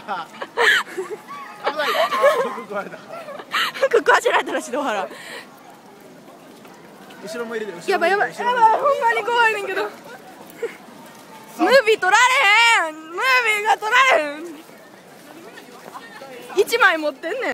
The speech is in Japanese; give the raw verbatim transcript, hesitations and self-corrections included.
危ない。服壊れた。 服壊しられたら指導払う。 後ろも入れて。 やばいやばいやばい、ほんまに怖いねんけど。ムービー撮られへん。ムービーが撮られへん。一枚持ってんねん。